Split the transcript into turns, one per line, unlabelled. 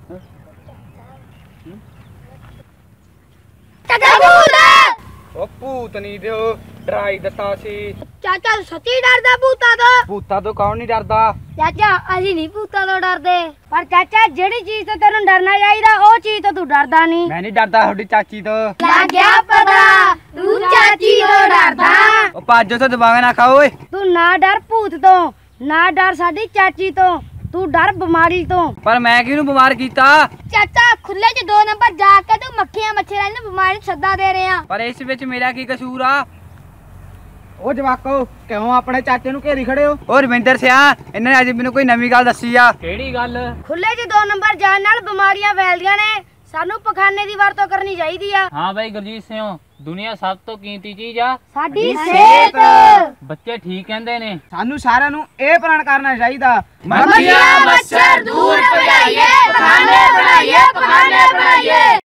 ਉਹ ਭੂਤ ਨਹੀਂ ਦਿਓ ਡਰਾਈ ਦਿੱਤਾ ਸੀ।
ਚਾਚਾ ਸੱਚੀ ਡਰਦਾ ਭੂਤਾਂ ਤੋਂ?
ਭੂਤਾਂ ਤੋਂ ਕੌਣ ਨਹੀਂ ਡਰਦਾ
ਚਾਚਾ ਅਸੀਂ ਨਹੀਂ ਭੂਤਾਂ ਤੋਂ ਡਰਦੇ, ਪਰ ਚਾਚਾ ਜਿਹੜੀ ਚੀਜ਼ ਤੋਂ ਤੈਨੂੰ ਡਰਨਾ ਚਾਹੀਦਾ ਉਹ ਚੀਜ਼ ਤੋਂ ਤੂੰ ਡਰਦਾ ਨਹੀਂ।
ਮੈਂ ਨਹੀਂ ਡਰਦਾ ਤੁਹਾਡੀ ਚਾਚੀ ਤੋਂ।
ਲੱਗ ਗਿਆ ਪਤਾ ਤੂੰ ਚਾਚੀ ਤੋਂ ਡਰਦਾ।
ਉਹ ਭੱਜ ਤੋਂ ਦਿਮਾਗ ਨਾ ਖਾਓ ਓਏ।
ਤੂੰ ਨਾ ਡਰ ਭੂਤ ਤੋਂ, ਨਾ ਡਰ ਸਾਡੀ ਚਾਚੀ ਤੋਂ, ਤੂੰ ਡਰ ਬਿਮਾਰੀ ਤੋਂ।
ਪਰ ਮੈਂ ਕਿਹਨੂੰ ਬਿਮਾਰ ਕੀਤਾ?
ਚਾਚਾ ਖੁੱਲੇ 'ਚ 2 ਨੰਬਰ ਜਾ ਕੇ ਤੂੰ ਮੱਖੀਆਂ ਮੱਛਰਾਂ ਨੂੰ ਬਿਮਾਰੀ ਸੱਦਾ ਦੇ ਰਿਹਾ।
ਪਰ ਇਸ ਵਿੱਚ ਮੇਰਾ ਕੀ ਕਸੂਰ ਆ? ਉਹ ਜਵਾਕੋ ਕਿਉਂ ਆਪਣੇ ਚਾਚੇ ਨੂੰ ਘੇਰੀ ਖੜੇ ਹੋ? ਉਹ ਰਵਿੰਦਰ ਸਿਆ ਇਹਨਾਂ ਨੇ ਅੱਜ ਮੈਨੂੰ ਕੋਈ ਨਵੀਂ ਗੱਲ ਦੱਸੀ ਆ। ਕਿਹੜੀ ਗੱਲ?
ਖੁੱਲੇ 'ਚ 2 ਨੰਬਰ ਜਾਣ ਨਾਲ ਬਿਮਾਰੀਆਂ ਫੈਲਦੀਆਂ ਨੇ, ਸਾਨੂੰ ਪਖਾਨੇ ਦੀ ਵਰਤੋਂ ਕਰਨੀ ਚਾਹੀਦੀ ਆ।
ਹਾਂ ਬਾਈ ਗੁਰਜੀਤ ਸਿੰਘ, ਦੁਨੀਆ ਸਭ ਤੋਂ ਕੀਮਤੀ ਚੀਜ਼ ਆ
ਸਾਡੀ ਸਿਹਤ।
ਬੱਚੇ ਠੀਕ ਕਹਿੰਦੇ ਨੇ।
ਸਾਨੂੰ ਸਾਰਿਆਂ ਨੂੰ ਇਹ ਪ੍ਰਣ ਕਰਨਾ ਚਾਹੀਦਾ,
ਮੱਖੀਆਂ ਮੱਛਰ ਦੂਰ ਭਜਾਈਏ, ਪਖਾਨੇ ਬਣਾਈਏ, ਪਖਾਨੇ ਬਣਾਈਏ।